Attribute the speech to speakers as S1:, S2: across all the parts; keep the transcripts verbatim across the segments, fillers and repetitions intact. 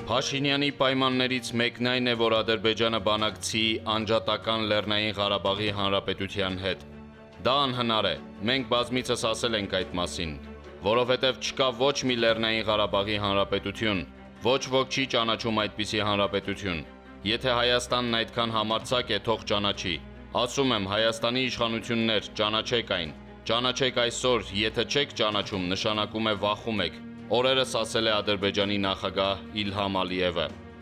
S1: Փաշինյանի պայմաններից մեկն այն է, որ Ադրբեջանը բանակցի անջատական Լեռնային Ղարաբաղի Հանրապետության հետ։ Դա անհնար է, մենք բազմիցս ասել ենք այդ մասին, որովհետև չկա ոչ մի Լեռնային Ղարաբաղի Հանրապետություն, ոչ ոք չի ճանաչում այդպիսի հանրապետություն։ Եթե Հայաստանն այդքան համարձակ է, թող ճանաչի։ Ասում եմ, Հայաստանի իշխանություններ, ճանաչեք այն։ Ճանաչեք այսօր, եթե չեք ճանաչում, նշանակում է վախում եք։ Օրերս ասել է Ադրբեջանի նախագահ Իլհամ Ալիևը։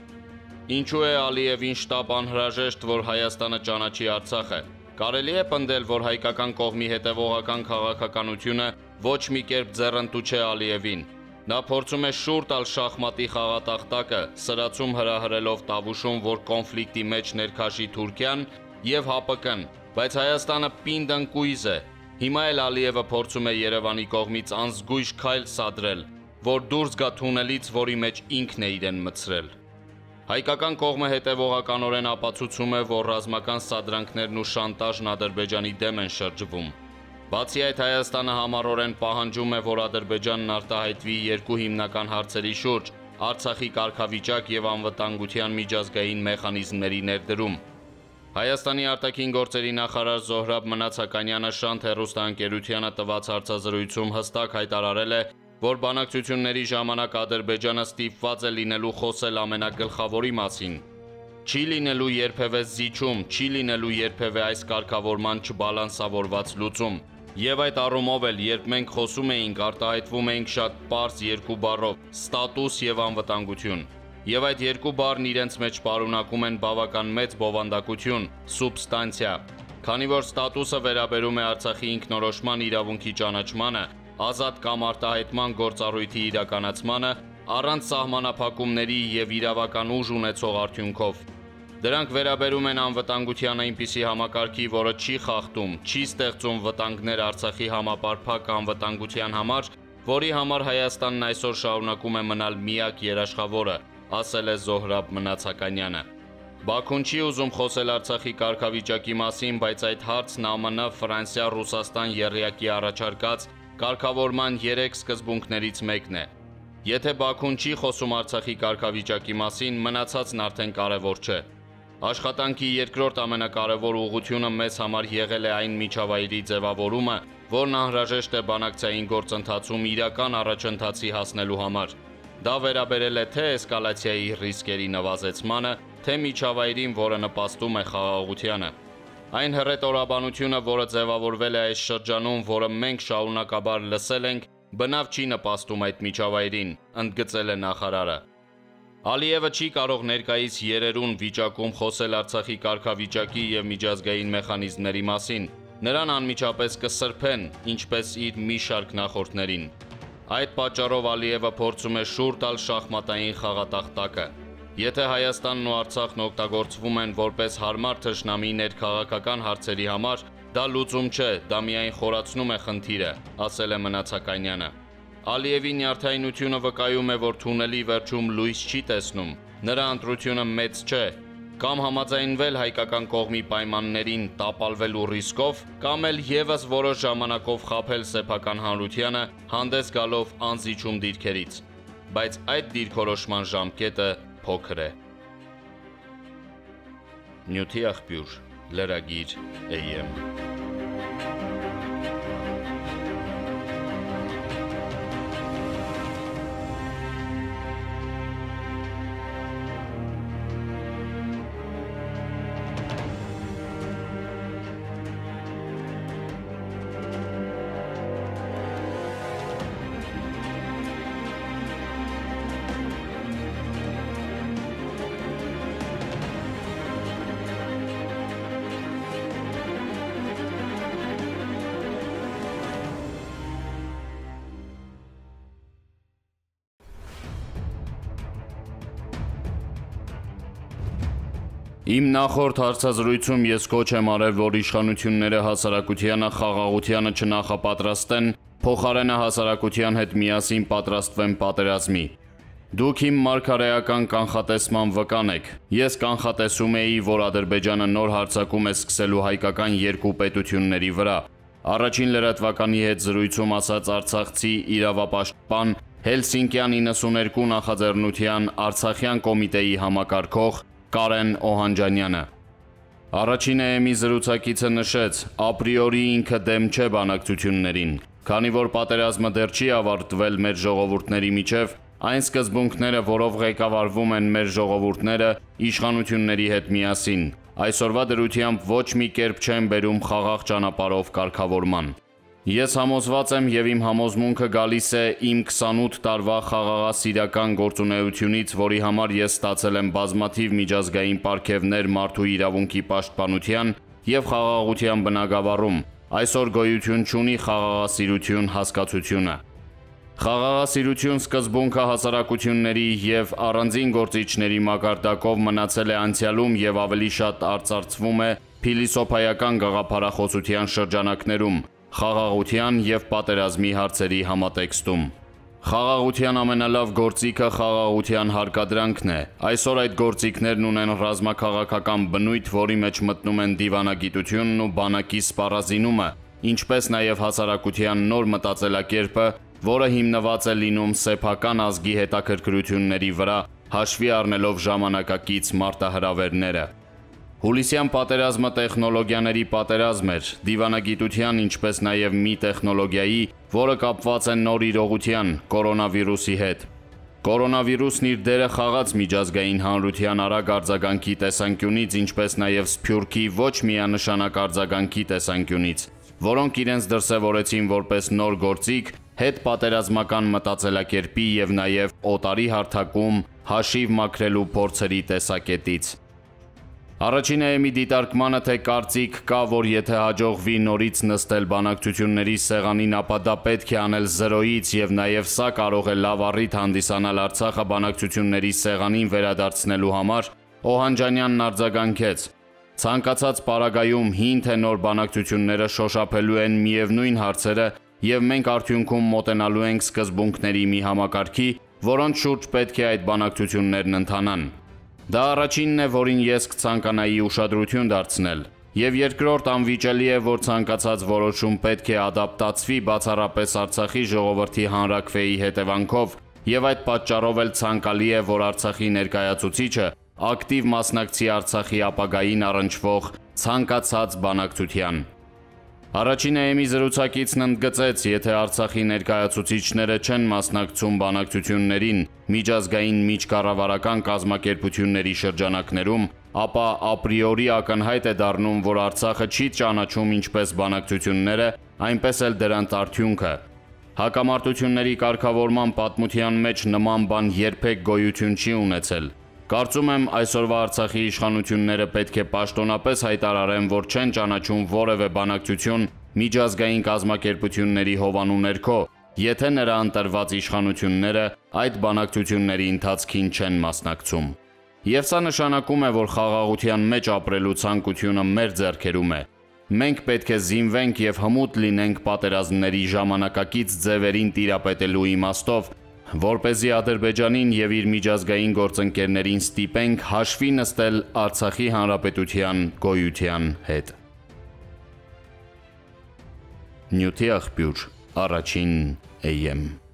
S1: Ինչու է Ալիևին շտապ անհրաժեշտ, որ Հայաստանը ճանաչի Արցախը։ Կարելի է պնդել, որ հայկական կողմի հետևողական քաղաքականությունը ոչ մի կերպ ձեռնտու չէ Ալիևին։ Նա փորձում է շուռ տալ շախմատի խաղատախտակը, սրացում հրահրելով Տավուշում, որ կոնֆլիկտի մեջ ներքաշի Թուրքիան եւ ՀԱՊԿ-ն, բայց Հայաստանը պինդ ընկույզ է։ Հիմա էլ Ալիևը փորձում է Երևանի կողմից անզգույշ քայլ սադրել, որ դուրս գա թունելից, որի մեջ ինքն է իրեն մտցրել։ Հայկական կողմը հետևողականորեն ապացուցում է, որ ռազմական սադրանքներն ու շանտաժն Ադրբեջանի դեմ են շրջվում։ Բացի այդ, Հայաստանը համառորեն պահանջում է, որ Ադրբեջանն արտահայտվի երկու հիմնական հարցերի շուրջ՝ Արցախի կարգավիճակ եւ անվտանգության միջազգային մեխանիզմների ներդրում։ Հայաստանի արտաքին գործերի նախարար Զոհրաբ Մնացականյանը Շանթ հեռուստաընկերությանը տված հարցազրույցում հստակ հայտարարել է, որ բանակցությունների ժամանակ Ադրբեջանը ստիպված է լինելու խոսել ամենագլխավորի մասին։ Չի լինելու երբևէ զիջում, չի լինելու երբևէ այս կարգավորման չբալանսավորված լուծում։ Եվ այդ առումով էլ, երբ մենք խոսում էինք, արտահայտվում էինք շատ պարզ երկու բառով՝ ստատուս եւ անվտանգություն։ Եվ այդ երկու բառն իրենց մեջ պարունակում են բավական մեծ բովանդակություն, սուբստանցիա, քանի որ ստատուսը վերաբերում է Արցախի ինքնորոշման իրավունքի ճանաչմանը, ազատ կամ արտահայտման գործառույթի իրականացմանը, առանց սահմանափակումների եւ իրավական ուժ ունեցող արդյունքով։ Դրանք վերաբերում են անվտանգության այնպիսի համակարգի, որը չի խախտում, չի ստեղծում վտանգներ Արցախի համապարփակ անվտանգության համար, որի համար Հայաստանն այսօր շարունակում է մնալ միակ երաշխավորը, ասել է Զոհրաբ Մնացականյանը։ Բաքուն չի ուզում խոսել Արցախի կարգավիճակի մասին, բայց այդ հարցն ԱՄՆ, Ֆրանսիա, Ռուսաստան եռյակի առաջարկած կարգավորման երեք սկզբունքներից մեկն է։ Եթե Բաքուն չի խոսում Արցախի կարգավիճակի մասին, մնացածն արդեն կարևոր չէ։ Աշխատանքի երկրորդ ամենակարևոր ուղղությունը մեզ համար եղել է այն միջավայրի ձևավորումը, որն անհրաժեշտ է բանակցային գործընթացում իրական առաջընթացի հասնելու համար։ Դա վերաբերել է թե էսկալացիայի ռիսկերի նվազեցմանը, թե միջավայրին, որը նպաստում է խաղաղությանը։ Այն հռետորաբանությունը, որը ձևավորվել է այս շրջանում, որը մենք շարունակաբար լսել ենք, բնավ չի նպաստում այդ միջավայրին, ընդգծել է նախարարը։ Ալիևը չի կարող ներկայիս երերուն վիճակում խոսել Արցախի կարգավիճակի եւ միջազգային մեխանիզմների մասին։ Նրան անմիջապես կսրբեն, ինչպես իր մի շարք նախորդներին։ Այդ պատճառով Ալիևը փորձում է շուռ տալ շախմատային խաղատախտակը։ Եթե Հայաստանն ու Արցախն օգտագործվում են որպես հարմար թշնամի ներքաղաքական հարցերի համար, դա լուծում չէ, դա միայն խորացնում է խնդիրը, ասել է Մնացականյանը։ Ալիևի նյարդայնությունը վկայում է, որ թունելի վերջում լույս չի տեսնում, նրա ընտրությունը մեծ չէ, կամ համաձայնվել հայկական կողմի պայմաններին տապալվելու ռիսկով, կամ էլ եւս որոշ ժամանակով խաբել սեփական հանրությանը, հանդես գալով անձիչում դիրքերից։ Բայց այդ դիրքորոշման ժամկետը փոքր է։ Նյութի աղբյուր, լրագիր A M Իմ նախորդ հարցազրույցում ես կոչ եմ արել, որ իշխանությունները հասարակությանը խաղաղությանը չնախապատրաստեն, փոխարենը հասարակության հետ միասին պատրաստվեն պատերազմի։ Դուք իմ մարգարեական կանխատեսման վկան եք։ Ես կանխատեսում էի, որ Ադրբեջանը նոր հարձակում է սկսելու հայկական երկու պետությունների վրա։ Առաջին լրատվականի հետ զրույցում ասաց արցախցի իրավապաշտպան Հելսինկյան իննսուներկու նախաձեռնության Արցախյան կոմիտեի համակարգող Կարեն Օհանջանյանը։ Առաջին էեմի զրուցակիցը նշեց, ապրիորի ինքը դեմ չէ բանակցություններին, քանի որ պատերազմը դեռ չի ավարտվել մեր ժողովուրդների միջև, այն սկզբունքները, որով ղեկավարվում են մեր ժողովուրդները իշխանությունների հետ միասին, այսօրվա դրությամբ ոչ մի կերպ չեն բերում խաղաղ ճանապարհով կարգավորման։ Ես համոզված եմ եւ իմ համոզմունքը գալիս է իմ քսանութ տարվա խաղաղասիրական գործունեությունից, որի համար ես ստացել եմ բազմաթիվ միջազգային պարգևներ մարդու իրավունքի պաշտպանության եւ խաղաղության բնագավառում, այսօր գոյություն չունի խաղաղասիրություն հասկացությունը։ Խաղաղասիրություն սկզբունքը հասարակությունների եւ առանձին գործիչների մակարդակով մնացել է անցյալում եւ ավելի շատ արծարծվում է փիլիսոփայական գաղափարախոսության շրջանակներում, խաղաղության եւ պատերազմի հարցերի համատեքստում։ Խաղաղության ամենալավ գործիքը խաղաղության հարկադրանքն է։ Այսօր այդ գործիքներն ունեն ռազմաքաղաքական բնույթ, որի մեջ մտնում են դիվանագիտությունն ու բանակի սպառազինումը, ինչպես նաեւ հասարակության նոր մտածելակերպը, որը հիմնված է լինում սեփական ազգի հետաքրքրությունների վրա, հաշվի առնելով ժամանակակից մարտահրավերները։ Հուլիսյան պատերազմը տեխնոլոգիաների պատերազմ էր, դիվանագիտության, ինչպես նաև մի տեխնոլոգիայի, որը կապված է նոր իրողության, կորոնավիրուսի հետ։ Կորոնավիրուսն իր դերը խաղաց միջազգային հանրության արագ արձագանքի տեսանկյունից, ինչպես նաև սփյուռքի ոչ միանշանակ արձագանքի տեսանկյունից, որոնք իրենց դրսևորեցին որպես նոր գործիք, հետպատերազմական մտածելակերպի եւ նաև օտարի հարթակում հաշիվ մաքրելու փորձերի տեսակետից։ Առաջին էեմի դիտարկմանը, թե կարծիք կա, որ եթե հաջողվի նորից նստել բանակցությունների սեղանին, ապա դա պետք է անել զրոյից եւ նաեւ սա կարող է լավ առիթ հանդիսանալ Արցախը բանակցությունների սեղանին վերադարձնելու համար, Օհանջանյանն արձագանքեց. ցանկացած պարագայում հին թե նոր բանակցությունները շոշափելու են միևնույն հարցերը եւ մենք արդյունքում մոտենալու ենք սկզբունքների մի համակարգի, որոնց շուրջ պետք է այդ բանակցություններն ընթանան։ Դա առաջինն է, որին ես կցանկանայի ուշադրություն դարձնել, եւ երկրորդ անվիճելի է, որ ցանկացած որոշում պետք է ադապտացվի բացառապես Արցախի ժողովրդի հանրաքվեի հետևանքով, եւ այդ պատճառով էլ ցանկալի է, որ Արցախի ներկայացուցիչը ակտիվ մասնակցի Արցախի ապագային առնչվող ցանկացած բանակցության։ Առաջին էեմի զրուցակիցն ընդգծեց, եթե Արցախի ներկայացուցիչները չեն մասնակցում բանակցություններին միջազգային միջկառավարական կազմակերպությունների շրջանակներում, ապա ապրիորի ակնհայտ է դառնում, որ Արցախը չի ճանաչում ինչպես բանակցությունները, այնպես էլ դրանց արդյունքը։ Հակամարտությունների կարգավորման պատմության մեջ նման բան երբեք գոյություն չի ունեցել։ Կարծում եմ, այսօրվա Արցախի իշխանությունները պետք է պաշտոնապես հայտարարեն, որ չեն ճանաչում որևէ բանակցություն միջազգային կազմակերպությունների հովանու ներքո, եթե նրա ընտրված իշխանությունները այդ բանակցությունների ընթացքին չեն մասնակցում։ Եվ սա նշանակում է, որ խաղաղության մեջ ապրելու ցանկությունը մեր ձեռքերում է։ Մենք պետք է զինվենք եւ հմուտ լինենք պատերազմների ժամանակակից ձևերին տիրապետելու իմաստով, որպեսզի Ադրբեջանին եւ իր միջազգային գործընկերներին ստիպենք հաշվի նստել Արցախի հանրապետության գոյության հետ։ Նյութի աղբյուր, առաջին էեմ։